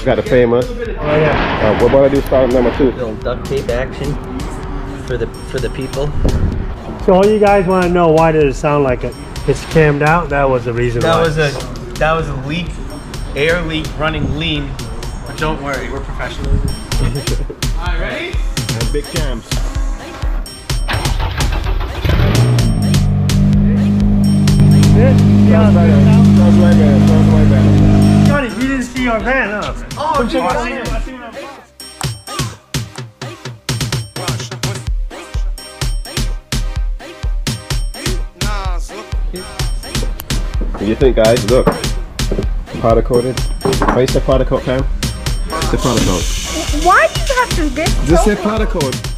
got the famous. Oh yeah. What about I do start number 2? Little duct tape action for the people. So all you guys want to know, why did it sound like it's cammed out? That was the reason why. That was a leak, air leak running lean. But don't worry, we're professionals. Alright, ready? And big cams. Sounds way better. Johnny, you didn't see our van, huh? Oh, check it out. What do you think, guys? Look, powder coated. Why you say powder coat, Pam? Say powder coat. Why do you have to get Just say powder coat.